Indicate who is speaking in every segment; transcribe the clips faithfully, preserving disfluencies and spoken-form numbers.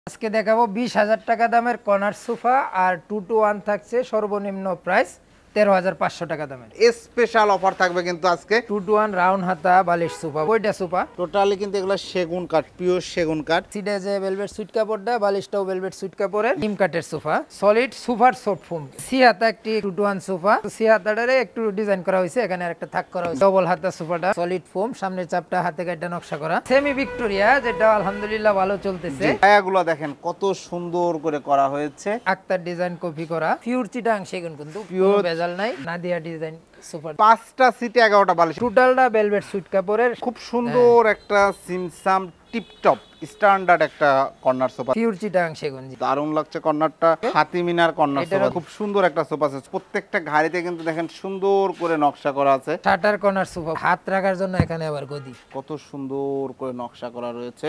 Speaker 1: আজকে দেখাবো বিশ হাজার টাকা দামের কর্নার সোফা আর টু টু ওয়ান থাকছে সর্বনিম্ন প্রাইস তেরো হাজার পাঁচশো টাকা দামের।
Speaker 2: স্পেশাল অফার থাকবে কিন্তু আজকে
Speaker 1: টু টু ওয়ান রাউন্ড হাতা বালিশ সোফা, ওইটা সোফা
Speaker 2: টোটালি কিন্তু এগুলো সেগুন কাঠ, পিওর সেগুন কাঠ।
Speaker 1: সিটে যে ভেলভেট সুইট কাপড়টা, বালিশটাও ভেলভেট সুইট কাপড়ের নিম কাঠের sofa, solid super soft foam. সি হাতা একটি টু টু ওয়ান সোফা, সি হাতাটারে একটু ডিজাইন করা হয়েছে, এখানে একটা থাক করা হয়েছে। ডবল হাতা সোফাটা সলিড ফোম, সামনের চাপটা হাতে কাটা নকশা করা। সেমি ভিক্টোরিয়া, যেটা আলহামদুলিল্লাহ ভালো চলতেছে।
Speaker 2: ছায়াগুলো দেখেন কত সুন্দর করে করা হয়েছে,
Speaker 1: আক্তার ডিজাইন কপি করা, পিওর চিটাং সেগুন, কিন্তু পিওর ভেজাল নাই। নাদিয়া ডিজাইন সোফা,
Speaker 2: পাঁচটা সিটে এগারোটা বালিশ,
Speaker 1: টোটালটা ভেলভেট সুইট কাপড়ের।
Speaker 2: খুব সুন্দর একটা সিমসাম টিপটপ স্ট্যান্ডার্ড একটা কর্নার সোফা,
Speaker 1: পিওর চিটাং সেগুন।
Speaker 2: দারুণ লাগছে কর্নারটা, হাতি মিনার কর্নার সোফা, খুব সুন্দর একটা সোফা সেট। প্রত্যেকটা ঘাড়িতে কিন্তু দেখেন সুন্দর করে নকশা করা আছে।
Speaker 1: শাটার কর্নার সোফা, হাত রাখার জন্য এখানে আবার গদি,
Speaker 2: কত সুন্দর করে নকশা করা রয়েছে।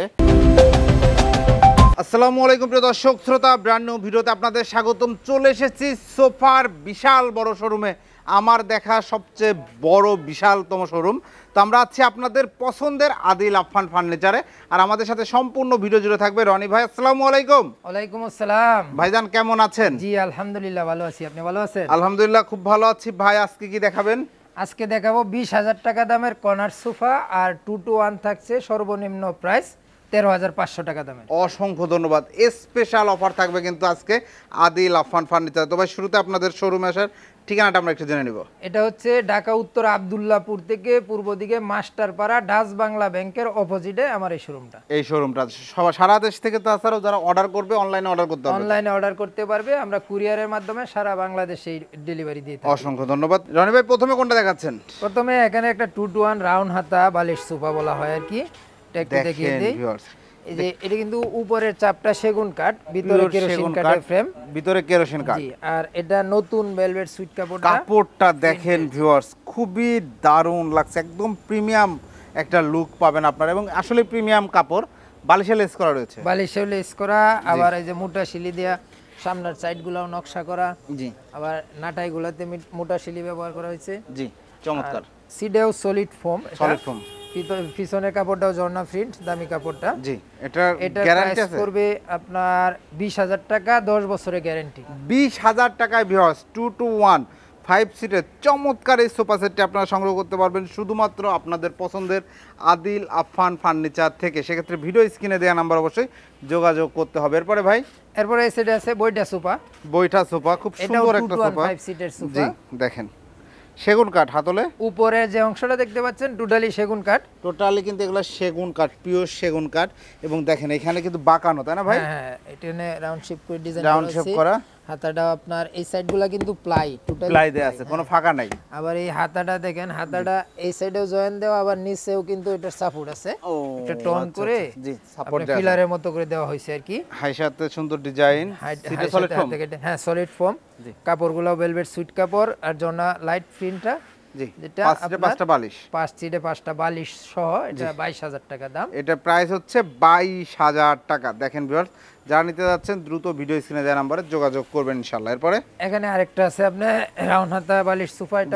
Speaker 2: আসসালামু আলাইকুম প্রিয় দর্শক শ্রোতা, ব্র্যান্ড নিউ ভিডিওতে আপনাদের স্বাগতম। চলে এসেছি সোফার বিশাল বড় শোরুমে, আমার দেখা সবচেয়ে বড় বিশালতম শোরুম। তো আমরা আছি আপনাদের পছন্দের আদিল আফফান ফার্নিচারে, আর আমাদের সাথে সম্পূর্ণ ভিডিও জুড়ে থাকবে রনি ভাই। আসসালামু আলাইকুম।
Speaker 1: ওয়ালাইকুম আসসালাম।
Speaker 2: ভাইজান কেমন আছেন?
Speaker 1: জি আলহামদুলিল্লাহ ভালো আছি, আপনি ভালো আছেন?
Speaker 2: আলহামদুলিল্লাহ খুব ভালো আছি। ভাই আজকে কি দেখাবেন?
Speaker 1: আজকে দেখাবো বিশ হাজার টাকা দামের কর্নার সোফা আর টু টু ওয়ান থাকছে সর্বনিম্ন প্রাইস তেরো হাজার পাঁচশো টাকা দামের।
Speaker 2: অসংখ্য ধন্যবাদ। স্পেশাল অফার থাকবে কিন্তু আজকে আদিল আফফান ফার্নিচার। তো ভাই শুরুতে আপনাদের শোরুমে আসার ঠিকানাটা আমরা একটু জেনে নিব।
Speaker 1: এটা হচ্ছে ঢাকা উত্তর আব্দুল্লাহপুর থেকে পূর্ব দিকে মাস্টারপাড়া ডাচ বাংলা ব্যাংকের অপোজিটে আমার এই শোরুমটা।
Speaker 2: এই শোরুমটা সবাই সারা দেশ থেকে, তাছাড়াও যারা অর্ডার করবে অনলাইনে অর্ডার করতে হবে,
Speaker 1: অনলাইনে অর্ডার করতে পারবে, আমরা কুরিয়ারের মাধ্যমে সারা বাংলাদেশে ডেলিভারি দিয়ে থাকি।
Speaker 2: অসংখ্য ধন্যবাদ। রনি ভাই প্রথমে কোনটা দেখাচ্ছেন?
Speaker 1: প্রথমে এখানে একটা টু টু ওয়ান রাউন্ড হাতা বালিশ সোফা বলা হয় আর কি, এটা একটু দেখিয়ে দেই। এই যে এটা কিন্তু উপরের চাপটা সেগুন কাঠ, ভিতরে কেরোসিন কাঠের ফ্রেম,
Speaker 2: ভিতরে কেরোসিন কাঠ।
Speaker 1: জি, আর এটা নতুন ভেলভেট সুইট কাপড়টা।
Speaker 2: কাপড়টা দেখেন ভিউয়ার্স, খুবই দারুণ লাগছে, একদম প্রিমিয়াম একটা লুক পাবেন আপনারা, এবং আসলে প্রিমিয়াম কাপড়। বালিশে লেস করা রয়েছে,
Speaker 1: বালিশে লেস করা, আবার এই যে মোটা শিলি দেয়া, সামনের সাইডগুলোও নকশা করা,
Speaker 2: জি,
Speaker 1: আবার নাটাইগুলোতে মোটা শিলি ব্যবহার করা হয়েছে,
Speaker 2: জি, চমৎকার।
Speaker 1: সিডেও সলিড ফোম,
Speaker 2: সলিড ফোম।
Speaker 1: পিছনের কাপড়টাও জর্না প্রিন্ট, দামি কাপড়টা।
Speaker 2: জি, এটা
Speaker 1: এটা
Speaker 2: গ্যারান্টি
Speaker 1: প্রাইস
Speaker 2: আছে
Speaker 1: করবে আপনার বিশ হাজার টাকা, দশ বছরের গ্যারান্টি।
Speaker 2: বিশ হাজার টাকায় viewers two two one five সিটের চমৎকার এই সোফা সেটটি আপনারা সংগ্রহ করতে পারবেন শুধুমাত্র আপনাদের পছন্দের আদিল আফফান ফার্নিচার থেকে। সেক্ষেত্রে ভিডিও স্ক্রিনে দেওয়া নাম্বার অবশ্যই যোগাযোগ করতে হবে। এরপরে ভাই,
Speaker 1: এরপরে এই সাইডে আছে বইটা সোফা,
Speaker 2: বইটা সোফা, খুব সুন্দর একটা সোফা,
Speaker 1: ফাইভ সিটের সোফা।
Speaker 2: জি, দেখেন সেগুন কাঠ, হাতলে
Speaker 1: উপরে যে অংশটা দেখতে পাচ্ছেন টোটালি সেগুন কাঠ।
Speaker 2: টোটালি কিন্তু এগুলো সেগুন কাঠ, পিওর সেগুন কাঠ। এবং দেখেন এখানে কিন্তু বাঁকানো, তাই না ভাই?
Speaker 1: হ্যাঁ, এখানে রাউন্ড শেপ করে ডিজাইন
Speaker 2: রাউন্ড শেপ করা।
Speaker 1: হাতাটা আপনার এই সাইডগুলো কিন্তু প্লাই, টোটালি
Speaker 2: প্লাই দেয়া আছে, কোনো ফাঁকা নাই।
Speaker 1: আবার এই হাতাটা দেখেন, হাতাটা এই সাইডেও জয়েন দেওয়া, আবার নিচেও কিন্তু এটার সাপোর্ট আছে।
Speaker 2: ও,
Speaker 1: এটা টোন করে,
Speaker 2: জি, সাপোর্ট দেয়া আছে,
Speaker 1: পিলারের মতো করে দেওয়া হয়েছে আর কি।
Speaker 2: হাই সাথে সুন্দর ডিজাইন, সিটে সলিড ফোম।
Speaker 1: হ্যাঁ, সলিড ফোম। কাপড়গুলো ভেলভেট সুইট কাপড়, আর জনা লাইট প্রিন্টটা,
Speaker 2: জি,
Speaker 1: যেটা
Speaker 2: পাঁচ সিটে পাঁচটা বালিশ,
Speaker 1: পাঁচ সিটে পাঁচটা বালিশ সহ, এটা বাইশ হাজার টাকা দাম।
Speaker 2: এটা প্রাইস হচ্ছে বাইশ হাজার টাকা। দেখেন ভিউয়ার্স, যারা নিতে যাচ্ছেন দ্রুত ভিডিও স্ক্রিনে দেওয়া নম্বরে যোগাযোগ করবেন ইনশাআল্লাহ। এরপরে
Speaker 1: এখানে আরেকটা আছে আপনার রাউন্ড হাতা বালিশ সোফা, এটা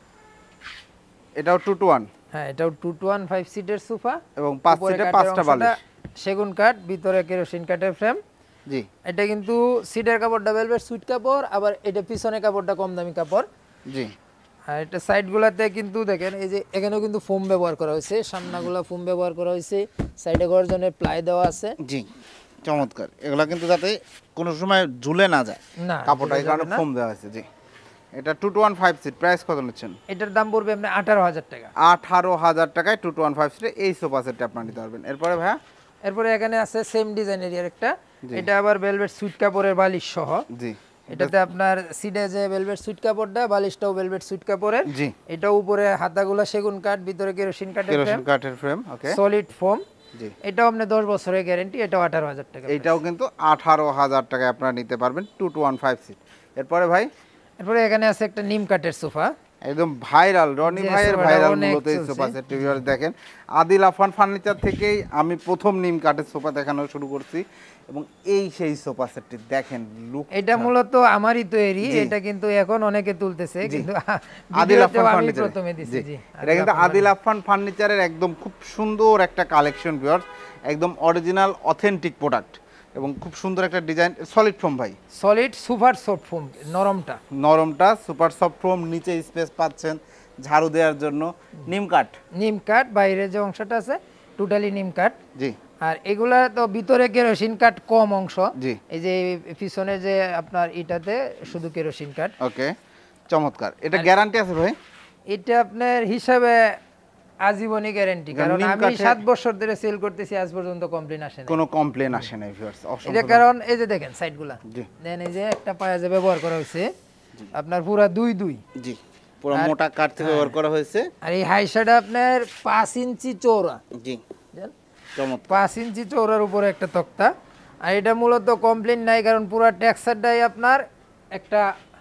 Speaker 2: এটাও টু টু ওয়ান।
Speaker 1: হ্যাঁ, এটাও টু টু ওয়ান ফাইভ সিটের সোফা,
Speaker 2: এবং পাঁচ সিটে পাঁচটা বালিশ,
Speaker 1: সেগুন কাঠ, ভিতরে কেরোসিন কাঠের ফ্রেম।
Speaker 2: জি,
Speaker 1: এটা কিন্তু সিটের কাপড়টা ভেলভেট সুইট কাপড়, আবার এটা পিছনের কাপড়টা কম দামি কাপড়।
Speaker 2: জি,
Speaker 1: আর এটা সাইডগুলোতে কিন্তু দেখেন এই যে এখানেও কিন্তু ফোম ব্যবহার করা হয়েছে, সামনাগুলো ফোম ব্যবহার করা হয়েছে, সাইডে গর্জনের প্লাই দেওয়া আছে।
Speaker 2: জি, চমৎকার। এগুলা কিন্তু যাতে কোনো সময় ঝুলে না যায়
Speaker 1: না,
Speaker 2: কাপড়টা, এই কারণে ফোম দেওয়া আছে। জি, এটা two two one five seat, price কত নিচ্ছেন?
Speaker 1: এটার দাম পড়বে আপনার আঠারো হাজার টাকা।
Speaker 2: আঠারো হাজার টাকায় টু টু ওয়ান ফাইভ সিটে এই সোফা সেটটা আপনারা নিতে পারবেন। এরপরে ভাইয়া,
Speaker 1: এরপরে এখানে আছে সেম ডিজাইনের একটা, এটা আবার ভেলভেট সুইট কাপড়ের বালিশ সহ।
Speaker 2: জি,
Speaker 1: এটাতে আপনার সিডে যে ভেলভেট সুইট কাপড়টা, বালিশটাও ভেলভেট সুইট কাপড়ের।
Speaker 2: জি,
Speaker 1: এটা উপরে হাতাগুলো সেগুন কাঠ, ভিতরে কেরোসিন কাঠের ফ্রেম,
Speaker 2: কেরোসিন কাঠের ফ্রেম, ওকে,
Speaker 1: সলিড ফোম।
Speaker 2: জি,
Speaker 1: এটাও আপনি দশ বছরের গ্যারান্টি, এটাও আঠারো হাজার টাকা।
Speaker 2: এটাও কিন্তু আঠারো হাজার টাকায় আপনারা নিতে পারবেন two two one five seat. এরপরে ভাই,
Speaker 1: এরপরে এখানে আছে একটা নিম কাঠের সোফা,
Speaker 2: একদম ভাইরাল, রনি ভাইয়ের ভাইরাল মূলত এই সোফা সেট। দেখেন আদিল আফফান ফার্নিচার থেকেই আমি প্রথম নিম কাঠের সোফা দেখানো শুরু করছি, এবং এই সেই সোফা সেটটি দেখেন লুক।
Speaker 1: এটা মূলত আমারই তৈরি, এটা কিন্তু এখন অনেকে তুলতেছে, কিন্তু
Speaker 2: আদিল আফফান
Speaker 1: আমি
Speaker 2: ফার্নিচার,
Speaker 1: প্রথমে দিছি। জি,
Speaker 2: এটা কিন্তু আদিল আফফান ফার্নিচারের একদম খুব সুন্দর একটা কালেকশন ভিউয়ার্স, একদম অরিজিনাল অথেন্টিক প্রোডাক্ট। এবং খুব সুন্দর একটা ডিজাইন, সলিড ফোম ভাই,
Speaker 1: সলিড সুপার সফট ফোম, নরমটা
Speaker 2: নরমটা সুপার সফট ফোম, নিচে স্পেস পাচ্ছেন ঝাড়ু দেওয়ার জন্য, নিম কাঠ,
Speaker 1: নিম কাঠ, বাইরে যে অংশটা আছে টোটালি নিম কাঠ।
Speaker 2: জি।
Speaker 1: আর এগুলা তো ভিতরে কেরোসিন কাঠ কম অংশ,
Speaker 2: জি।
Speaker 1: এই যে পিছনে যে আপনার এটাতে শুধু কেরোসিন কাঠ।
Speaker 2: ওকে, চমৎকার। এটা গ্যারান্টি আছে ভাই?
Speaker 1: এটা আপনার হিসাবে আজীবনী গ্যারান্টি, কারণ আমি সাত বছর ধরে সেল করতেছি, আজ পর্যন্ত কমপ্লেইন আসে না,
Speaker 2: কোনো কমপ্লেইন আসে না ভিউয়ার্স।
Speaker 1: এটা কারণ এই যে দেখেন সাইডগুলা, দেন এই যে একটা পায়া যে ব্যবহার করা হয়েছে আপনার পুরা দুই দুই,
Speaker 2: জি, পুরো মোটা কাঠ থেকে ব্যবহার করা হয়েছে।
Speaker 1: আর এই হাইসাটা আপনার পাঁচ ইঞ্চি চওড়া,
Speaker 2: জি, চমৎকার,
Speaker 1: পাঁচ ইঞ্চি চওড়ার উপরে একটা তক্তা। আর এটা মূলত কমপ্লেইন নাই, কারণ পুরো টেক্সচারটাই আপনার একটা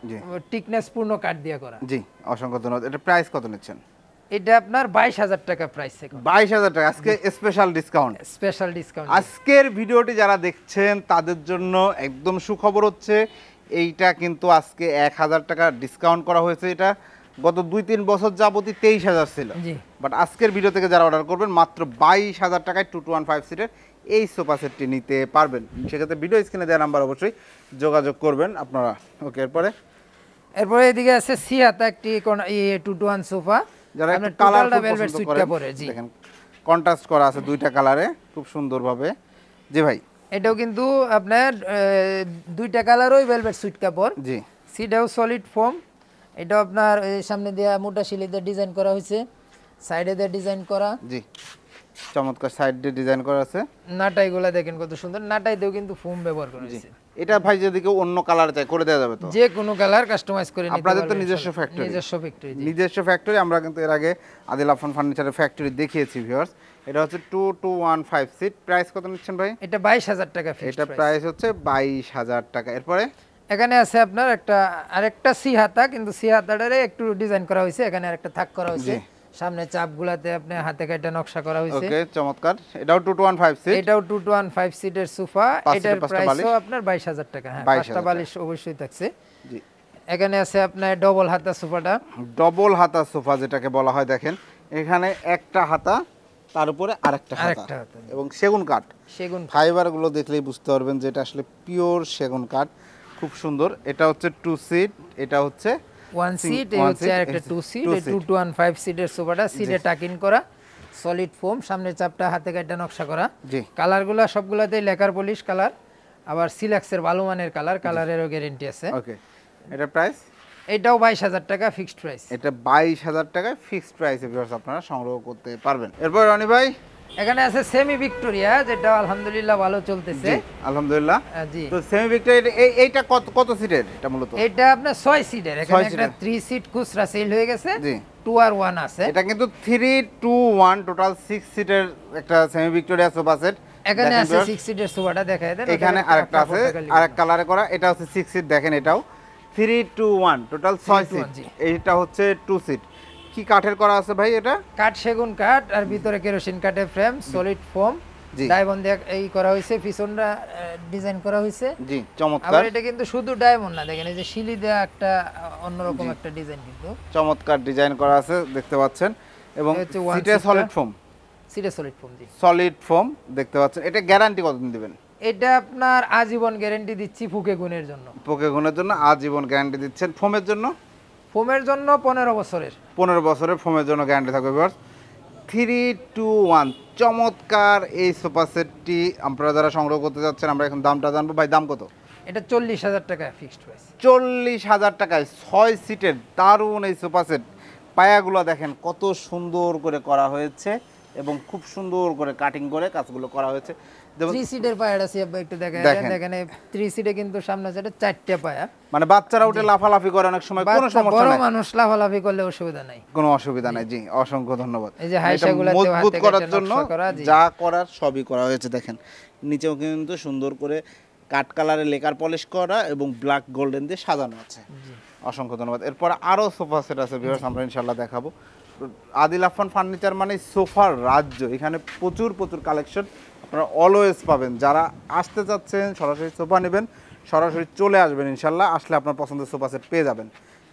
Speaker 1: টিকনেস পূর্ণ কাঠ দিয়ে করা।
Speaker 2: জি, অসংখ্য ধন্যবাদ। এটা প্রাইস কত নিচ্ছেন?
Speaker 1: এটা আপনার বাইশ হাজার টাকা প্রাইস।
Speaker 2: বাইশ হাজার টাকা আজকে স্পেশাল ডিসকাউন্ট,
Speaker 1: স্পেশাল ডিসকাউন্ট।
Speaker 2: আজকের ভিডিওটি যারা দেখছেন তাদের জন্য একদম সুখবর হচ্ছে, এইটা কিন্তু আজকে এক হাজার টাকা ডিসকাউন্ট করা হয়েছে। এটা গত দুই তিন বছর যাবতই তেইশ হাজার ছিল, বাট আজকের ভিডিও থেকে যারা অর্ডার করবেন মাত্র বাইশ হাজার টাকায় টু টু ওয়ান ফাইভ সিটের এই সোফা সেটটি নিতে পারবেন। সেক্ষেত্রে ভিডিও স্ক্রিনে দেওয়া নাম্বার অবশ্যই যোগাযোগ করবেন আপনারা। ওকে, এরপরে
Speaker 1: এরপরে এদিকে আছে সিয়াতা একটি টু টু ওয়ান সোফা,
Speaker 2: যারা একটু কালারটা পছন্দ করেন, দেখেন কন্ট্রাস্ট করা আছে দুইটা কালারে খুব সুন্দরভাবে। জি ভাই,
Speaker 1: এটাও কিন্তু আপনার দুইটা কালারই ভেলভেট সুইট কাপড়।
Speaker 2: জি,
Speaker 1: সিটাও সলিড ফোম। এটা আপনার সামনে দিয়ে মোটা শিলি দিয়ে ডিজাইন করা হয়েছে, সাইডে দিয়ে ডিজাইন করা।
Speaker 2: জি, চমৎকার সাইড দিয়ে ডিজাইন করা আছে।
Speaker 1: নাটাইগুলা দেখেন কত সুন্দর, নাটাইতেও কিন্তু ফোম ব্যবহার করা হয়েছে।
Speaker 2: এটা ভাই যদি কেউ অন্য কালার চাই করে দেওয়া যাবে তো?
Speaker 1: যে কোনো কালার কাস্টমাইজ করে নিতে পারবেন।
Speaker 2: আপনাদের তো নিজস্ব ফ্যাক্টরি?
Speaker 1: নিজস্ব ফ্যাক্টরি,
Speaker 2: নিজস্ব ফ্যাক্টরি। আমরা কিন্তু এর আগে আদিল আফান ফার্নিচারের ফ্যাক্টরি দেখিয়েছি ভিউয়ার্স। এটা হচ্ছে two two one five seat. Price কত নিচ্ছেন ভাই?
Speaker 1: এটা বাইশ হাজার টাকা ফিক্সড
Speaker 2: এটা প্রাইস হচ্ছে বাইশ হাজার টাকা। এরপরে
Speaker 1: এখানে আছে আপনার একটা আরেকটা সি হাতা, কিন্তু সি হাতাটারে একটু ডিজাইন করা হয়েছে, এখানে আরেকটা থাক করা হয়েছে, সামনে চাপগুলাতে আপনি হাতে কাটা নকশা করা হয়েছে।
Speaker 2: ওকে, চমৎকার। এটাও two two one five seat.
Speaker 1: এটাও টু টু ওয়ান ফাইভ সিটের সোফা। এটার প্রাইসও আপনার বাইশ হাজার টাকা। হ্যাঁ, পাঁচটা বালিশ অবশ্যই থাকছে। জি। এখানে আছে আপনার ডবল হাতা সোফাটা।
Speaker 2: ডবল হাতা সোফা যেটাকে বলা হয়, দেখেন এখানে একটা হাতা, তার উপরে আরেকটা হাতা, এবং সেগুন কাঠ।
Speaker 1: সেগুন
Speaker 2: ফাইবারগুলো দেখলেই বুঝতে পারবেন যে এটা আসলে পিওর সেগুন কাঠ, খুব সুন্দর। এটা হচ্ছে টু সিট, এটা হচ্ছে
Speaker 1: ওয়ান সিট, এই হচ্ছে আরেকটা টু সিট। এই টু টু ওয়ান ফাইভ সিটের সোফাটা সিটে টাকিন করা, সলিড ফোম, সামনের চাপটা হাতে কাটা নকশা করা।
Speaker 2: জি,
Speaker 1: কালারগুলো সবগুলাতেই লেকার পলিশ কালার, আবার সিলাক্সের ভালো মানের কালার, কালারেরও গ্যারান্টি আছে।
Speaker 2: ওকে, এটা প্রাইস?
Speaker 1: এটাও বাইশ হাজার টাকা ফিক্সড প্রাইস।
Speaker 2: এটা বাইশ হাজার টাকায় ফিক্সড প্রাইসে ভিউয়ার্স আপনারা সংগ্রহ করতে পারবেন। এরপর রনি ভাই
Speaker 1: এখানে আছে সেমি ভিক্টোরিয়া, যেটা আলহামদুলিল্লাহ ভালো চলতেছে।
Speaker 2: আলহামদুলিল্লাহ।
Speaker 1: জি,
Speaker 2: তো সেমি ভিক্টোরিয়া এই এইটা কত কত সিটের? এটা মূলত
Speaker 1: এটা আপনার ছয় সিটের। এখানে একটা থ্রি সিট খুচরা সেল হয়ে গেছে,
Speaker 2: জি,
Speaker 1: টু আর ওয়ান আছে।
Speaker 2: এটা কিন্তু three two one total six সিটের একটা সেমি ভিক্টোরিয়া সোফা সেট।
Speaker 1: এখানে আছে সিক্স সিটের সোফাটা দেখায় দেন।
Speaker 2: এখানে আরেকটা আছে আরেক কালারে করা, এটা হচ্ছে সিক্স সিট। দেখেন এটাও থ্রি টু ওয়ান টোটাল ছয় সিট। এইটা হচ্ছে টু সিট। কি কাঠের করা আছে ভাই? এটা
Speaker 1: কাঠ সেগুন কাঠ, আর ভিতরে কেরোসিন কাঠের ফ্রেম, সলিড ফোম, ডায়মন্ড দিয়ে এই করা হয়েছে, পিছনটা ডিজাইন করা হয়েছে।
Speaker 2: জি, চমৎকার।
Speaker 1: আবার এটা কিন্তু শুধু ডায়মন্ড না, দেখেন এই যে শিলি দেয়া একটা অন্যরকম একটা ডিজাইন, কিন্তু
Speaker 2: চমৎকার ডিজাইন করা আছে দেখতে পাচ্ছেন। এবং সিটে সলিড ফোম,
Speaker 1: সিটে সলিড ফোম। জি,
Speaker 2: সলিড ফোম দেখতে পাচ্ছেন। এটা গ্যারান্টি কতদিন দিবেন?
Speaker 1: এটা আপনার আজীবন গ্যারান্টি দিচ্ছি ফুকে গুণের জন্য।
Speaker 2: ফুকে গুণের জন্য আজীবন গ্যারান্টি দিচ্ছেন। ফোমের জন্য?
Speaker 1: ফোমের জন্য পনেরো বছরের।
Speaker 2: পনেরো বছরের ফোমের জন্য গ্যারান্টি থাকবে ভিউয়ার্স। থ্রি টু ওয়ান চমৎকার এই সোফা সেটটি আপনারা যারা সংগ্রহ করতে যাচ্ছেন, আমরা এখন দামটা জানবো। ভাই দাম কত?
Speaker 1: এটা চল্লিশ হাজার টাকা ফিক্সড প্রাইস।
Speaker 2: চল্লিশ হাজার টাকায় ছয় সিটের দারুণ এই সোফা সেট। পায়াগুলো দেখেন কত সুন্দর করে করা হয়েছে, এবং খুব সুন্দর করে কাটিং করে কাজগুলো করা হয়েছে।
Speaker 1: থ্রি সিটের পায়াটা আছে একটু দেখেন, দেখেন থ্রি সিটে কিন্তু সামনে সাইডে চারটি পায়া,
Speaker 2: মানে বাচ্চারা উঠে লাফালাফি করে অনেক সময়, কোনো সমস্যা নাই।
Speaker 1: বড় মানুষ লাফালাফি করলে অসুবিধা নাই,
Speaker 2: কোনো অসুবিধা নাই। জি, অসংখ্য ধন্যবাদ।
Speaker 1: এই যে হাইসাগুলোতে
Speaker 2: মজবুত করার জন্য যা করার সবই করা হয়েছে। দেখেন নিচেও কিন্তু সুন্দর করে কাট কালারে লেকার পলিশ করা এবং ব্ল্যাক গোল্ডেন দিয়ে সাজানো আছে। অসংখ্য ধন্যবাদ। এরপর আরো সোফা সেট আছে ভিউয়ার্স, আমরা ইনশাআল্লাহ দেখাবো। আদিল আফান ফার্নিচার মানে সোফার রাজ্য, এখানে প্রচুর প্রচুর কালেকশন আপনারা অলওয়েজ পাবেন। যারা আসতে চাচ্ছেন সরাসরি সোফা নেবেন, সরাসরি চলে আসবেন ইনশাল্লাহ। আসলে আপনার পছন্দের সোফা সেট পেয়ে যাবেন।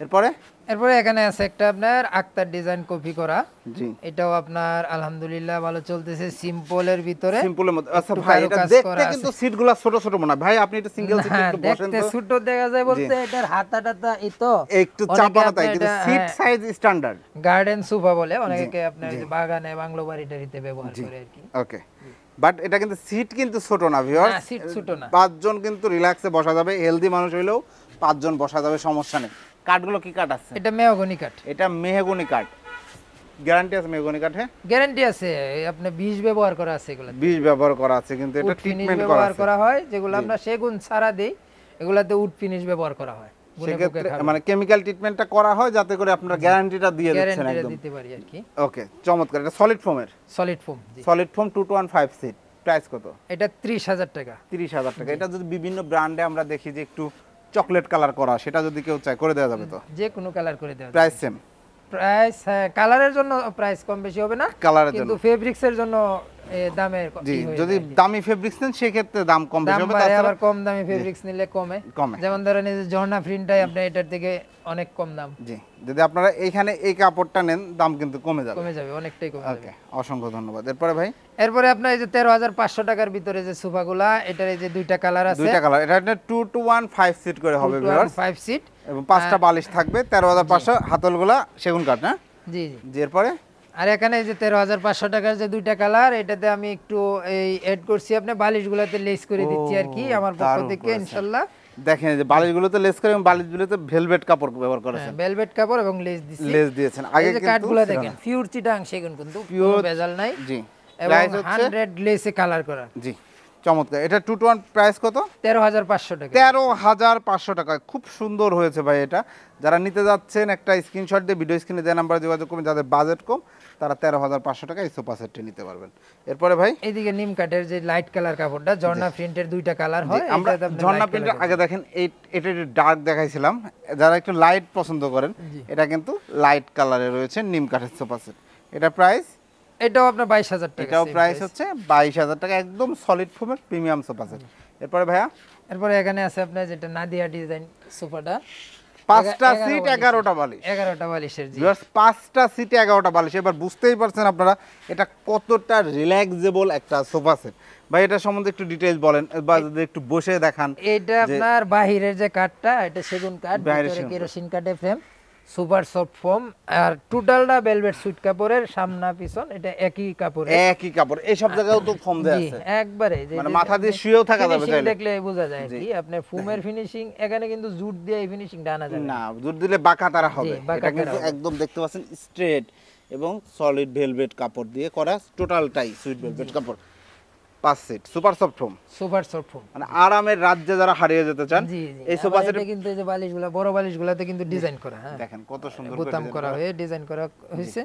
Speaker 2: এরপরে
Speaker 1: এরপরে এখানে আছে একটা আপনার আক্তার ডিজাইন কপি করা,
Speaker 2: জি
Speaker 1: এটাও আপনার আলহামদুলিল্লাহ ভালো চলতেছে, সিম্পলের ভিতরে
Speaker 2: সিম্পলের মধ্যে। আচ্ছা
Speaker 1: একটু
Speaker 2: ভাই,
Speaker 1: কারুকাজ
Speaker 2: এটা দেখতে
Speaker 1: করা
Speaker 2: কিন্তু
Speaker 1: আছে।
Speaker 2: সিটগুলো ছোট ছোট মনে হয় ভাই, আপনি এটা সিঙ্গেল সিট
Speaker 1: হ্যাঁ,
Speaker 2: একটু বসেন
Speaker 1: দেখতে
Speaker 2: তো,
Speaker 1: ছোট দেখা যায় বলতে এটার হাতা টাতা এই তো
Speaker 2: একটু চাপানো তাই, কিন্তু seat size standard
Speaker 1: garden sofa বলে অনেকে, আপনার যে বাগানে বাংলো বাড়ি টাড়িতে ব্যবহার করে আর কি।
Speaker 2: ওকে, বাট এটা কিন্তু সিট কিন্তু ছোট না ভিউয়ার্স,
Speaker 1: না, সিট ছোট না।
Speaker 2: পাঁচজন কিন্তু রিল্যাক্সে বসা যাবে, হেলদি মানুষ হইলেও পাঁচজন বসা যাবে, সমস্যা নেই। কাঠগুলো কি কাঠ আছে?
Speaker 1: এটা মেহগনি কাঠ।
Speaker 2: এটা মেহগনি কাঠ, গ্যারান্টি আছে মেহগনি কাঠে?
Speaker 1: গ্যারান্টি আছে, এই আপনি বিষ ব্যবহার করা আছে এগুলা,
Speaker 2: বিষ ব্যবহার করা আছে, কিন্তু এটা
Speaker 1: উড ফিনিশ
Speaker 2: ট্রিটমেন্ট করা
Speaker 1: ব্যবহার
Speaker 2: আছে।
Speaker 1: করা হয়, যেগুলো আমরা সেগুন ছাড়া দেই এগুলাতে উড ফিনিশ ব্যবহার করা হয়।
Speaker 2: সেক্ষেত্রে মানে কেমিক্যাল ট্রিটমেন্টটা করা হয় যাতে করে আপনারা গ্যারান্টিটা দিয়ে দিচ্ছেন
Speaker 1: গ্যারান্টি
Speaker 2: একদম।
Speaker 1: দিতে পারি আর কি।
Speaker 2: ওকে, চমৎকার। এটা সলিড ফোমের,
Speaker 1: solid foam.
Speaker 2: Solid foam two two one five seat, price কত?
Speaker 1: এটা ত্রিশ হাজার টাকা।
Speaker 2: তিরিশ হাজার টাকা। এটা যদি বিভিন্ন ব্র্যান্ডে আমরা দেখি যে একটু চকলেট কালার করা, সেটা যদি কেউ চায় করে দেওয়া যাবে তো?
Speaker 1: যে কোনো কালার করে দেওয়া যাবে।
Speaker 2: Price same?
Speaker 1: প্রাইস কালারের জন্য প্রাইস কম বেশি হবে না,
Speaker 2: কালারের জন্য
Speaker 1: কিন্তু ফেব্রিক্স এর জন্য এ, দামের ক-
Speaker 2: জি,
Speaker 1: ই হয়ে
Speaker 2: যদি
Speaker 1: যায় আর কি।
Speaker 2: দামি ফেব্রিক্স নেন সেক্ষেত্রে দাম কম বেশি
Speaker 1: দাম
Speaker 2: হবে,
Speaker 1: বাড়ে,
Speaker 2: তাছাড়া
Speaker 1: আবার কম দামি ফেব্রিক্স নিলে কমে।
Speaker 2: কমে।
Speaker 1: যেমন ধরেন এই যে ঝর্ণা প্রিন্টটাই আপনার এটার থেকে অনেক কম দাম,
Speaker 2: জি, যদি আপনারা এইখানে এই কাপড়টা নেন দাম কিন্তু কমে যাবে।
Speaker 1: কমে যাবে, অনেকটাই কমে যাবে।
Speaker 2: ওকে, অসংখ্য ধন্যবাদ। এরপরে ভাই,
Speaker 1: এরপরে আপনার এই যে তেরো হাজার পাঁচশো টাকার ভিতরে যে সোফাগুলা, এটার এই যে দুইটা কালার আছে,
Speaker 2: দুইটা কালার, এটা two two one five seat করে হবে ভিউয়ার্স,
Speaker 1: ফাইভ সিট
Speaker 2: এবং পাঁচটা বালিশ থাকবে, তেরো হাজার পাঁচশো, হাতলগুলা সেগুন কাঠ না?
Speaker 1: জি জি।
Speaker 2: জি, এরপরে
Speaker 1: আর এখানে এই যে তেরো হাজার পাঁচশো টাকার যে দুইটা কালার, এটাতে আমি একটু এই এড করছি, আপনি বালিশগুলোতে লেস করে দিচ্ছি আর কি আমার পক্ষ
Speaker 2: দারুণ
Speaker 1: থেকে,
Speaker 2: করেছেন।
Speaker 1: ইনশাল্লাহ।
Speaker 2: দেখেন এই যে বালিশগুলোতে লেস করে এবং বালিশগুলোতে ভেলভেট কাপড় ব্যবহার করেছেন,
Speaker 1: ভেলভেট কাপড় এবং লেস দিচ্ছি।
Speaker 2: লেস দিয়েছেন।
Speaker 1: এই
Speaker 2: আগে
Speaker 1: যে
Speaker 2: কিন্তু
Speaker 1: কাঠগুলো
Speaker 2: ছিল
Speaker 1: দেখেন
Speaker 2: না।
Speaker 1: পিওর চিটাং সেগুন, কিন্তু
Speaker 2: Pure
Speaker 1: কোনো ভেজাল নাই,
Speaker 2: জি,
Speaker 1: এবং
Speaker 2: প্রাইস হচ্ছে
Speaker 1: হান্ড্রেড লেসে কালার করা।
Speaker 2: জি, চমৎকার। এটা টু টু ওয়ান প্রাইস কত?
Speaker 1: তেরো হাজার পাঁচশো টাকা।
Speaker 2: তেরো হাজার পাঁচশো টাকা। খুব সুন্দর হয়েছে ভাই এটা। যারা নিতে যাচ্ছেন একটা স্ক্রিনশট দিয়ে ভিডিও স্ক্রিনে দেওয়া নাম্বারে যোগাযোগ করবেন, যাদের বাজেট কম তারা তেরো হাজার পাঁচশো টাকা এই সোফা সেটটি নিতে পারবেন। এরপরে ভাই,
Speaker 1: এইদিকে নিম কাঠের যে লাইট কালার কাপড়টা, ঝর্ণা প্রিন্টের দুইটা কালার হয়,
Speaker 2: আমরা
Speaker 1: এটাতে আপনি
Speaker 2: ঝর্ণা
Speaker 1: light
Speaker 2: প্রিন্টের
Speaker 1: color
Speaker 2: আগে দেখেন এই এটা একটু ডার্ক দেখাইছিলাম, যারা একটু লাইট পছন্দ করেন এটা কিন্তু লাইট কালারে রয়েছে নিম কাঠের সোফা সেট। এটা প্রাইস?
Speaker 1: এটাও আপনার বাইশ হাজার টাকা।
Speaker 2: এটাও
Speaker 1: same
Speaker 2: প্রাইস
Speaker 1: price।
Speaker 2: হচ্ছে বাইশ হাজার টাকা, একদম সলিড ফোমের প্রিমিয়াম সোফা সেট। এরপরে ভাইয়া,
Speaker 1: এরপরে এখানে আছে আপনার যেটা নাদিয়া ডিজাইন সোফাটা,
Speaker 2: পাঁচটা
Speaker 1: এগারো
Speaker 2: সিট
Speaker 1: বালিশের।
Speaker 2: এগারোটা বালিশ,
Speaker 1: এগারোটা বালিশের। জি,
Speaker 2: Viewers, পাঁচটা সিটে এগারোটা বালিশ। এবার বুঝতেই পারছেন আপনারা এটা কতটা রিল্যাক্সেবল একটা সোফা সেট। ভাই এটা সম্বন্ধে একটু ডিটেইলস বলেন, বা যদি একটু বসে দেখান।
Speaker 1: এটা আপনার বাহিরের যে কাঠটা, এটা সেগুন কাঠ,
Speaker 2: বাহিরের
Speaker 1: ভিতরে
Speaker 2: সেগুন কাঠ।
Speaker 1: কেরোসিন কাঠের ফ্রেম, সুপার সফট ফোম, আর টোটালটা ভেলভেট সুইট কাপড়ের, সামনা পিছন এটা একই কাপড়ের।
Speaker 2: একই কাপড়, এই সব জায়গাও তো ফোম দেয়া
Speaker 1: জি,
Speaker 2: আছে,
Speaker 1: একবারে যে
Speaker 2: মানে
Speaker 1: যে
Speaker 2: মাথা দিয়ে
Speaker 1: আপনি
Speaker 2: শুয়েও থাকা যাবে
Speaker 1: finishing
Speaker 2: চাইলে।
Speaker 1: দেখলে বোঝা যায় আর কি, আপনি ফোমের ফিনিশিং এখানে কিন্তু জুট দিয়ে এই ফিনিশিংটা আনা যায়
Speaker 2: না, জোর দিলে বাঁকা তারা হবে।
Speaker 1: বাঁকা
Speaker 2: এটা কিন্তু
Speaker 1: তারা হবে।
Speaker 2: একদম দেখতে পাচ্ছেন স্ট্রেট এবং সলিড ভেলভেট কাপড় দিয়ে করা, টোটালটাই সুইট ভেলভেট কাপড়। পাঁচ seat super soft foam,
Speaker 1: super soft foam.
Speaker 2: মানে আরামের রাজ্যে যারা হারিয়ে যেতে চান
Speaker 1: জি জি,
Speaker 2: এই সোফা
Speaker 1: আবার
Speaker 2: সেট
Speaker 1: এটা কিন্তু এই যে বালিশগুলো, বড় বালিশগুলোতে কিন্তু ডিজাইন করা, হ্যাঁ
Speaker 2: দেখেন কত সুন্দর করে
Speaker 1: বোতাম
Speaker 2: design
Speaker 1: করা হয়ে ডিজাইন করা হয়েছে।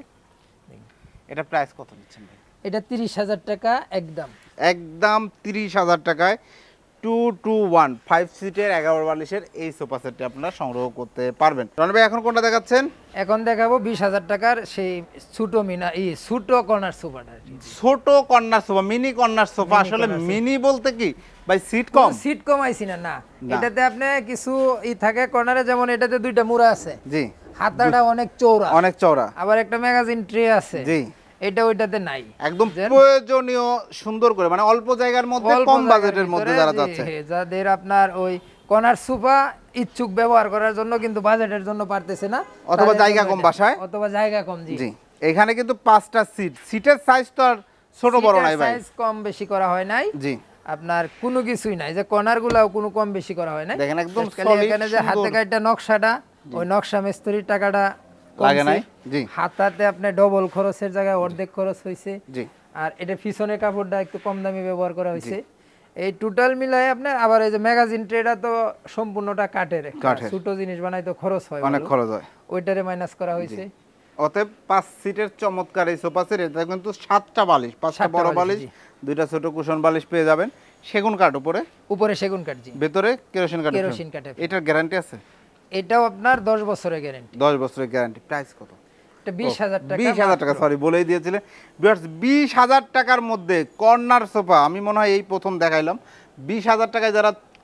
Speaker 2: এটা প্রাইস কত দিচ্ছেন ভাই?
Speaker 1: এটা তিরিশ হাজার টাকা একদম।
Speaker 2: একদম তিরিশ হাজার টাকায় টু টু ওয়ান ফাইভ সিটের এগারো বালিশের এই সোফা সেটটি আপনারা সংগ্রহ করতে পারবেন। রনি ভাই এখন কোনটা দেখাচ্ছেন?
Speaker 1: এখন দেখাবো বিশ হাজার টাকার সেই ছোট মিনা ই ছোট কর্নার সোফাটা।
Speaker 2: ছোট corner sofa, mini corner sofa. আসলে মিনি বলতে কি ভাই, সিট কম?
Speaker 1: সিট কমাইছি না, না এটাতে আপনি কিছু ই থাকে কর্নারে, যেমন এটাতে দুইটা মুড়া আছে,
Speaker 2: জি,
Speaker 1: হাতাটা অনেক চওড়া,
Speaker 2: অনেক চওড়া,
Speaker 1: আবার একটা ম্যাগাজিন ট্রে আছে,
Speaker 2: জি,
Speaker 1: এটা ওইটাতে নাই।
Speaker 2: একদম প্রয়োজনীয় সুন্দর করে, মানে অল্প জায়গার মধ্যে
Speaker 1: অল্প
Speaker 2: কম
Speaker 1: জায়গার
Speaker 2: বাজেটের মধ্যে
Speaker 1: ভিতরে,
Speaker 2: যারা
Speaker 1: জি,
Speaker 2: যাচ্ছে,
Speaker 1: হ্যাঁ, যাদের আপনার ওই কর্নার সোফা ইচ্ছুক ব্যবহার করার জন্য কিন্তু বাজেটের জন্য পারতেছে না,
Speaker 2: অথবা
Speaker 1: তাদের
Speaker 2: জায়গা
Speaker 1: জন্য
Speaker 2: কম
Speaker 1: এটা।
Speaker 2: বাসায়,
Speaker 1: অথবা জায়গা কম। জি
Speaker 2: জি। এখানে কিন্তু পাঁচটা সিট, সিটের সাইজ তো আর ছোট বড় নাই ভাই,
Speaker 1: সাইজ কম বেশি করা হয় নাই,
Speaker 2: জি।
Speaker 1: আপনার কোনো কিছুই নাই, যে কর্নার গুলাও কোনো কম বেশি করা হয় নাই।
Speaker 2: দেখেন একদম
Speaker 1: Just খালি
Speaker 2: solid,
Speaker 1: এখানে যে হাতে
Speaker 2: সুন্দর।
Speaker 1: কাটা নকশাটা, ওই নকশা মিস্ত্রির টাকাটা
Speaker 2: লাগে
Speaker 1: কমছে।
Speaker 2: নাই, জি।
Speaker 1: হাতাতে আপনি ডবল খরচের জায়গায় অর্ধেক খরচ হয়েছে,
Speaker 2: জি,
Speaker 1: আর এটা পিছনের কাপড়টা একটু কম দামি ব্যবহার করা হয়েছে। এই টোটাল মিলাই আপনার, আবার এই যে ম্যাগাজিন ট্রেটা তো সম্পূর্ণটা কাঠের,
Speaker 2: কাঠের।
Speaker 1: ছোট জিনিস বানাইতে খরচ হয়
Speaker 2: অনেক
Speaker 1: ভালো,
Speaker 2: খরচ হয়।
Speaker 1: ওইটারে মাইনাস করা হয়েছে।
Speaker 2: অতএব পাঁচ সিটের চমৎকার এই সোফা সেট, এটা কিন্তু সাতটা বালিশ, পাঁচটা
Speaker 1: সাতটা
Speaker 2: বড়
Speaker 1: বালিশ,
Speaker 2: বালিশ,
Speaker 1: জি।
Speaker 2: দুইটা ছোট কুশন বালিশ পেয়ে যাবেন। সেগুন কাঠ উপরে,
Speaker 1: উপরে সেগুন কাঠ, জি,
Speaker 2: ভেতরে কেরোসিন কাঠ।
Speaker 1: কেরোসিন কাঠের।
Speaker 2: এটার গ্যারান্টি আছে?
Speaker 1: এটাও আপনার দশ বছরের গ্যারান্টি।
Speaker 2: দশ বছরের গ্যারান্টি। প্রাইস কত?
Speaker 1: এটা বিশ হাজার টাকা।
Speaker 2: বিশ হাজার টাকা, সরি বলেই দিয়েছিলেন। বিশ হাজার টাকার মধ্যে কর্নার সোফা আমি মনে হয় এই প্রথম দেখাইলাম। বিশ হাজার টাকায় যারা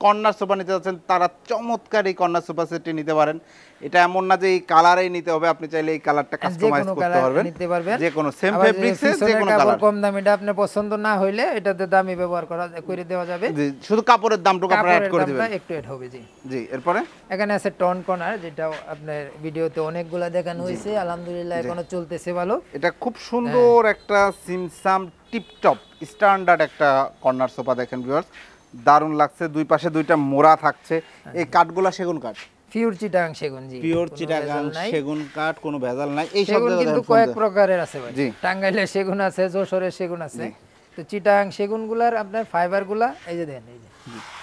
Speaker 2: কর্নার সোফা নিতে যাচ্ছেন তারা চমৎকার এই কর্নার সোফা সেটটি নিতে পারেন। এটা এমন না যে এই কালারেই নিতে হবে, আপনি চাইলে এই কালারটা কাস্টমাইজ করতে পারবেন,
Speaker 1: নিতে পারবেন
Speaker 2: যে কোনো সেম ফেব্রিক্সে যে কোনো কালার।
Speaker 1: কম দামিটা আপনার পছন্দ না হইলে এটাতে দামি ব্যবহার করা করে দেওয়া যাবে।
Speaker 2: জি, শুধু কাপড়ের দামটুকু আপনারা অ্যাড করে দিবেন,
Speaker 1: একটু অ্যাড হবে। জি
Speaker 2: জি। এরপরে
Speaker 1: এখানে আছে টন কর্নার, যেটা আপনার ভিডিওতে অনেকগুলা দেখানো হয়েছে, আলহামদুলিল্লাহ এখনো চলতেছে ভালো।
Speaker 2: এটা খুব সুন্দর একটা সিমসাম টিপটপ স্ট্যান্ডার্ড একটা কর্নার সোফা দেখেন ভিউয়ার্স, দারুণ লাগছে। দুই পাশে দুইটা মোড়া থাকছে। এই কাঠগুলা সেগুন কাঠ,
Speaker 1: পিওর চিটাগাং সেগুন। জি,
Speaker 2: পিওর চিটাগাং সেগুন কাঠ, কোনো ভেজাল নাই। এই সব
Speaker 1: কিন্তু কয়েক প্রকারের আছে ভাই। টাঙ্গাইলে সেগুন আছে, যশোরে সেগুন আছে, তো চিটাগাং সেগুনগুলার আপনার ফাইবারগুলা এই যে দেখেন, এই যে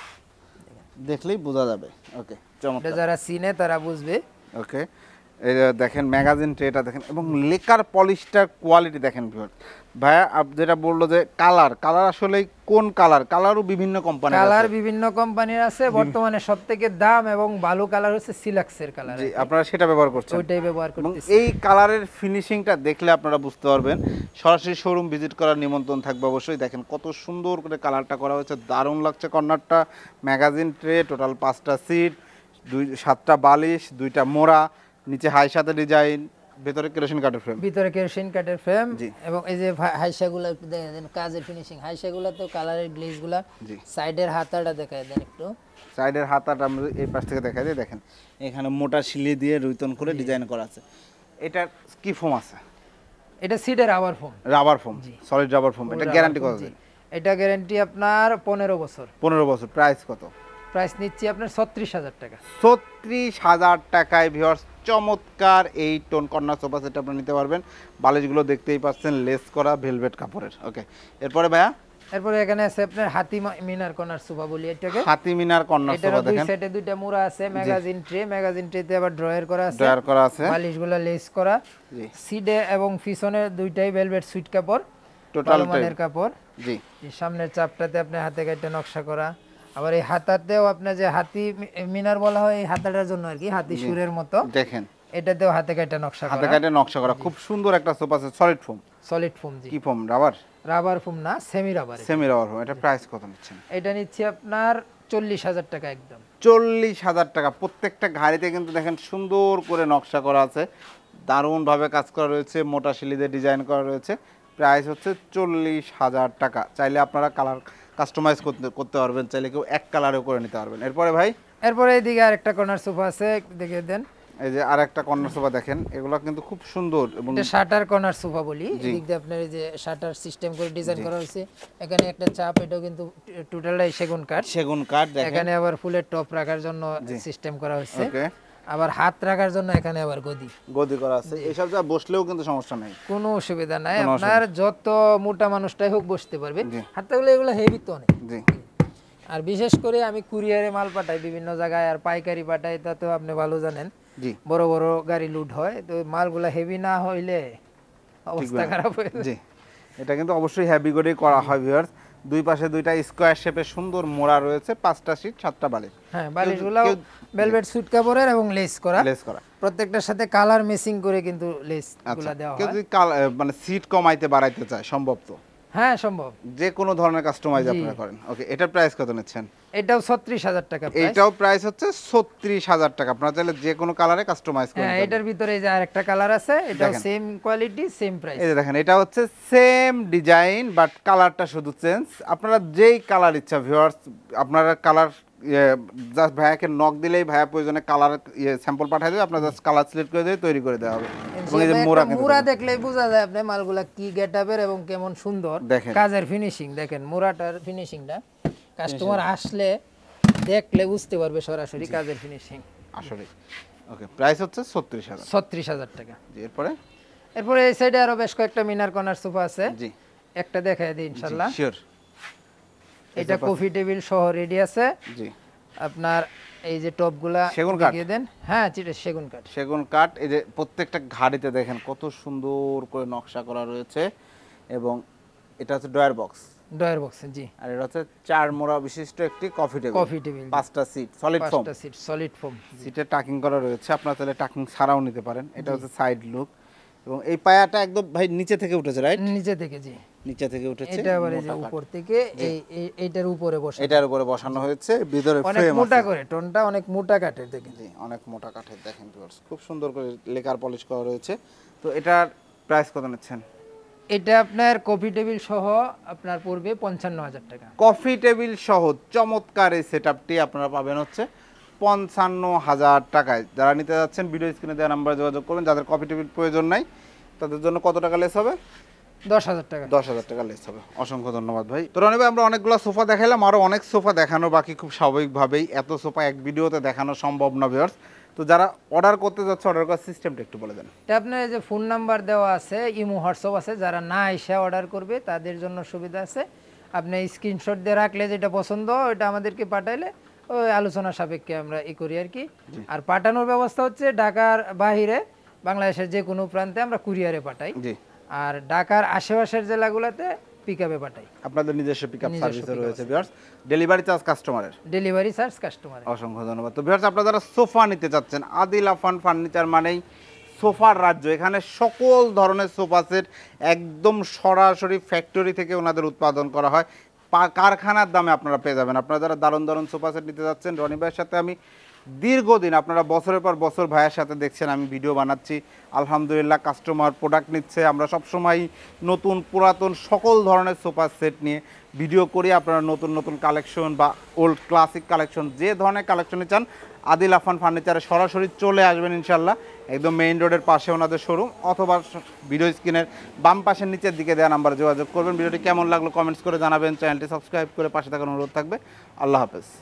Speaker 2: দেখলেই বোঝা যাবে। ওকে, চমৎকার।
Speaker 1: যারা চিনে তারা বুঝবে।
Speaker 2: ওকে, এই দেখেন ম্যাগাজিন ট্রেটা দেখেন এবং লেকার পলিশটার কোয়ালিটি দেখেন ভিউয়ার্স। ভাইয়া যেটা বললো যে কালার, কালার আসলে কোন কালার, কালারও বিভিন্ন কোম্পানির আছে,
Speaker 1: কালার বিভিন্ন কোম্পানির আছে। বর্তমানে সবথেকে দাম এবং ভালো কালার হচ্ছে সিলাক্সের কালার।
Speaker 2: জি, আপনারা সেটা ব্যবহার করছেন।
Speaker 1: ওইটাই ব্যবহার করতেছি।
Speaker 2: এই কালারের ফিনিশিংটা দেখলে আপনারা বুঝতে পারবেন। সরাসরি শোরুম ভিজিট করার নিমন্ত্রণ থাকবে অবশ্যই। দেখেন কত সুন্দর করে কালারটা করা হয়েছে, দারুণ লাগছে কর্নারটা। ম্যাগাজিন ট্রে, টোটাল পাঁচটা সিট, দুই সাতটা বালিশ, দুইটা মোড়া, নিচে হাই সাথে ডিজাইন, ভিতরে কেরোসিন কাঠের ফ্রেম,
Speaker 1: ভিতরে কেরোসিন কাঠের ফ্রেম। এবং এই যে হাইসাগুলো একটু দেখেন, দেন কাজের ফিনিশিং। হাইসাগুলো তো কালারের গ্লেজগুলো, সাইডের হাতাটা দেখায় দেন একটু।
Speaker 2: সাইডের হাতাটা আমরা এই পাশ থেকে দেখাই দিই। দেখেন এখানে মোটা শিলি দিয়ে রুইতন করে ডিজাইন করা আছে। এটা কি ফোম আছে?
Speaker 1: এটা সিডের rubber foam,
Speaker 2: rubber foam, solid rubber foam. এটা গ্যারান্টি কত দিন?
Speaker 1: এটা গ্যারান্টি আপনার পনেরো বছর।
Speaker 2: পনেরো বছর। প্রাইস কত?
Speaker 1: প্রাইস নিচ্ছি আপনার ছত্রিশ হাজার টাকা।
Speaker 2: ছত্রিশ হাজার টাকায় ভিউয়ার্স চমৎকার এই টোন কর্নার সোফা সেট আপনি নিতে পারবেন। বালিশগুলো দেখতেই পাচ্ছেন, লেস করা ভেলভেট কাপড়ের। ওকে, এরপরে ভাইয়া
Speaker 1: এরপরে এখানে আছে আপনার হাতি মিনার কর্নার সোফা বলি এটাকে।
Speaker 2: হাতি মিনার কর্নার সোফা দেখেন,
Speaker 1: দুই সাইডে দুইটা মোড়া আছে, ম্যাগাজিন ট্রে, ম্যাগাজিন ট্রেতে আবার ড্রয়ার করা আছে,
Speaker 2: ড্রয়ার করা আছে,
Speaker 1: বালিশগুলো লেস করা। জি, সিডে এবং পিছনে দুইটাই ভেলভেট সুইট কাপড়,
Speaker 2: টোটাল
Speaker 1: মানের কাপড়।
Speaker 2: জি,
Speaker 1: সামনের চাপটাতে আপনি হাতে কাটে নকশা করা। আবার এই হাতাতেও আপনার যে হাতি মিনার বলা হয় এই হাতাটার জন্য আর কি, হাতি সুরের মতো
Speaker 2: দেখেন
Speaker 1: এটাতেও হাতে কাটে নকশা করা,
Speaker 2: হাতে কাটে নকশা করা। খুব সুন্দর একটা sofa set, solid foam.
Speaker 1: Solid foam. জি,
Speaker 2: কি ফোম? রাবার?
Speaker 1: রাবার ফোম না, semi rubber.
Speaker 2: Semi rubber foam. এটা প্রাইস কত নিচ্ছেন?
Speaker 1: এটা নিচ্ছি আপনার চল্লিশ হাজার টাকা একদম।
Speaker 2: চল্লিশ হাজার টাকা। প্রত্যেকটা ঘাড়িতে কিন্তু দেখেন সুন্দর করে নকশা করা আছে, দারুণভাবে কাজ করা রয়েছে, মোটা শিলিতে ডিজাইন করা রয়েছে। প্রাইস হচ্ছে চল্লিশ হাজার টাকা। চাইলে আপনারা কালার কাস্টমাইজ করতে করতে পারবেন, চাইলে কেউ এক কালারেও করে নিতে পারবেন। এরপরে ভাই,
Speaker 1: এরপরে এইদিকে আরেকটা কর্নার সোফা আছে, দেখে দেন।
Speaker 2: এই যে আরেকটা কর্নার সোফা দেখেন, এগুলো কিন্তু খুব সুন্দর এবং
Speaker 1: এটা শাটার কর্নার সোফা বলি। এদিক দিয়ে আপনার এই যে শাটার সিস্টেম করে ডিজাইন করা হয়েছে। এখানে একটা চাপ, এটাও কিন্তু টোটালটাই সেগুন কাঠ।
Speaker 2: সেগুন কাঠ দেখেন।
Speaker 1: এখানে আবার ফুলের টপ রাখার জন্য সিস্টেম করা হয়েছে।
Speaker 2: ওকে,
Speaker 1: আবার হাত রাখার জন্য এখানে আবার গদি
Speaker 2: গদি করা আছে। এইসব যা বসলেও কিন্তু সমস্যা নাই,
Speaker 1: কোনো অসুবিধা নাই। আপনার যত মোটা মানুষটাই হোক বসতে পারবে। হাতগুলো এগুলো হেভি তো অনেক। জি, আর বিশেষ করে আমি কুরিয়ারে মাল পাঠাই বিভিন্ন জায়গায়, আর পাইকারি পাঠাই, তা তো আপনি ভালো জানেন। জি, বড় বড় গাড়ি লুট হয়, তো মালগুলা হেভি না হইলে অবস্থা খারাপ হয়ে যায়।
Speaker 2: জি, এটা কিন্তু অবশ্যই হেভি করে করা হয় ভিউয়ার্স। দুই পাশে দুইটা স্কয়ার শেপের সুন্দর মোড়া রয়েছে, পাঁচটা সিট, সাতটা বালিশ।
Speaker 1: হ্যাঁ, বালিশগুলো ভেলভেট সুইট কাপড়ের এবং লেস করা।
Speaker 2: লেস করা
Speaker 1: প্রত্যেকটার সাথে কালার ম্যাচিং করে কিন্তু লেসগুলো দেওয়া হয়।
Speaker 2: কেউ যদি মানে সিট কমাইতে বাড়াইতে চায় সম্ভব তো?
Speaker 1: হ্যাঁ, সম্ভব।
Speaker 2: যে কোনো ধরনের কাস্টমাইজ আপনারা করেন। ওকে, এটার প্রাইস কত নিচ্ছেন?
Speaker 1: এটাও ছত্রিশ হাজার টাকা।
Speaker 2: এটাও প্রাইস হচ্ছে ছত্রিশ হাজার টাকা। আপনারা চাইলে যে কোনো কালারে কাস্টমাইজ করতে
Speaker 1: পারেন। হ্যাঁ, এটার ভিতরে এই যে আরেকটা কালার আছে, এটাও সেম কোয়ালিটি সেম প্রাইস।
Speaker 2: এই যে দেখেন, এটা হচ্ছে সেম ডিজাইন বাট কালারটা শুধু চেঞ্জ। আপনারা যেই কালার ইচ্ছা ভিউয়ার্স, আপনারা কালার জাস্ট ভাইয়াকে নক দিলেই ভাইয়া প্রয়োজনে কালার স্যাম্পল পাঠিয়ে দেবে, আপনারা জাস্ট কালার সিলেক্ট করে দিয়ে তৈরি করে দেওয়া হবে।
Speaker 1: এবং এই যে মোড়া, মোড়া দেখলেই বোঝা যায় আপনি মালগুলা কি গেটআপের এবং কেমন সুন্দর কাজের ফিনিশিং। দেখেন মোড়াটার ফিনিশিংটা, কাস্টমার আসলে দেখলে বুঝতে পারবে সরাসরি কাজের ফিনিশিং
Speaker 2: আসলে। ওকে, প্রাইস হচ্ছে ছত্রিশ হাজার
Speaker 1: ছত্রিশ হাজার টাকা।
Speaker 2: জি, এরপরে
Speaker 1: এরপরে এই সাইডে আরো বেশ কয়েকটা মিনার কর্নার সোফা আছে।
Speaker 2: জি,
Speaker 1: একটা দেখাই দিই ইনশাআল্লাহ।
Speaker 2: শিওর।
Speaker 1: এটা কফি টেবিল সহ রেডি আছে। জি, আপনার এই যে টপগুলা দেখিয়ে দেন। হ্যাঁ, চিটে সেগুন কাঠ।
Speaker 2: সেগুন কাঠ। এই যে প্রত্যেকটা ঘাড়িতে দেখেন কত সুন্দর করে নকশা করা রয়েছে, এবং এটা হচ্ছে ডয়ার বক্স।
Speaker 1: Drawer box. জি,
Speaker 2: আর এটা হচ্ছে চার মোড়া বিশিষ্ট একটি কফি টেবিল।
Speaker 1: কফি টেবিল,
Speaker 2: পাঁচটা সিট, সলিড ফোম।
Speaker 1: পাঁচটা সিট, সলিড ফোম।
Speaker 2: সিটে টাকিং করা রয়েছে, আপনারা চাইলে টাকিং ছাড়াও নিতে পারেন। এটা হচ্ছে সাইড লুক, এবং এই পায়াটা একদম ভাই নিচে থেকে উঠেছে, রাইট?
Speaker 1: নিচে থেকে। জি,
Speaker 2: নিচে থেকে উঠেছে,
Speaker 1: এটা আবার এই যে
Speaker 2: মোটা কাঠ।
Speaker 1: উপর থেকে এই এই- এইটার উপরে বসে
Speaker 2: এটার উপরে বসানো হয়েছে, ভিতরে
Speaker 1: অনেক
Speaker 2: ফ্রেম
Speaker 1: মোটা
Speaker 2: আছে।
Speaker 1: করে, টোনটা অনেক মোটা কাঠের দেখেন।
Speaker 2: জি, অনেক মোটা কাঠের দেখেন ভিউয়ার্স, খুব সুন্দর করে লেকার পলিশ করা রয়েছে। তো এটার প্রাইস কত নিচ্ছেন?
Speaker 1: এটা আপনার কফি টেবিল সহ আপনার পড়বে পঞ্চান্ন হাজার টাকা।
Speaker 2: কফি টেবিল সহ চমৎকার এই সেটআপটি আপনারা পাবেন হচ্ছে পঞ্চান্ন হাজার টাকায়। যারা নিতে যাচ্ছেন ভিডিও স্ক্রিনে দেওয়া নাম্বারে যোগাযোগ করবেন। যাদের কফি টেবিল প্রয়োজন নাই তাদের জন্য কত টাকা লেস হবে?
Speaker 1: দশ হাজার টাকা।
Speaker 2: দশ হাজার টাকা লেস হবে। অসংখ্য ধন্যবাদ ভাই। তো রনি ভাই, আমরা অনেকগুলো সোফা দেখাইলাম, আরও অনেক সোফা দেখানো বাকি, খুব স্বাভাবিকভাবেই এত সোফা এক ভিডিওতে দেখানো সম্ভব না ভিউয়ার্স। তো যারা অর্ডার করতে যাচ্ছে অর্ডার করার সিস্টেমটা একটু বলে দেন।
Speaker 1: এটা আপনার এই যে ফোন নাম্বার দেওয়া আছে, ইমো হোয়াটসঅ্যাপ আছে, যারা না এসে অর্ডার করবে তাদের জন্য সুবিধা আছে। আপনি স্ক্রিনশট দিয়ে রাখলে যেটা পছন্দ ওটা আমাদেরকে পাঠাইলে ওই আলোচনা সাপেক্ষে আমরা ই করি আর কি। আর পাঠানোর ব্যবস্থা হচ্ছে ঢাকার বাইরে বাংলাদেশের যে কোনো প্রান্তে আমরা কুরিয়ারে পাঠাই,
Speaker 2: জি,
Speaker 1: আর ঢাকার আশেপাশের জেলাগুলোতে পিকআপে পাঠাই।
Speaker 2: আপনাদের নিজস্ব পিকআপ
Speaker 1: নিজস্ব
Speaker 2: সার্ভিসও
Speaker 1: pick-up
Speaker 2: রয়েছে ভিউয়ার্স, ডেলিভারি চার্জ কাস্টমারের।
Speaker 1: Delivery charge customer.
Speaker 2: অসংখ্য ধন্যবাদ। তো ভিউয়ার্স, আপনারা যারা সোফা নিতে চাচ্ছেন, আদিল আফান ফার্নিচার মানেই সোফার রাজ্য। এখানে সকল ধরনের সোফা সেট একদম সরাসরি ফ্যাক্টরি থেকে ওনাদের উৎপাদন করা হয়, পা- কারখানার দামে আপনারা পেয়ে যাবেন। আপনারা যারা দারুণ দারুণ সোফা সেট নিতে যাচ্ছেন, রনি ভাইয়ের সাথে আমি দীর্ঘদিন, আপনারা বছরের পর বছর ভাইয়ের সাথে দেখছেন আমি ভিডিও বানাচ্ছি, আলহামদুলিল্লাহ কাস্টমার প্রোডাক্ট নিচ্ছে। আমরা সবসময় নতুন পুরাতন সকল ধরনের সোফা সেট নিয়ে ভিডিও করি। আপনারা নতুন নতুন কালেকশন বা ওল্ড ক্লাসিক কালেকশন যে ধরনের কালেকশনই চান, আদিল আফান ফার্নিচারে সরাসরি চলে আসবেন ইনশাল্লাহ। একদম মেইন রোডের পাশে ওনাদের শোরুম, অথবা ভিডিও স্ক্রিনের বাম পাশের নিচের দিকে দেওয়া নাম্বারে যোগাযোগ করবেন। ভিডিওটি কেমন লাগলো কমেন্টস করে জানাবেন, চ্যানেলটি সাবস্ক্রাইব করে পাশে থাকার অনুরোধ থাকবে। আল্লাহ হাফেজ।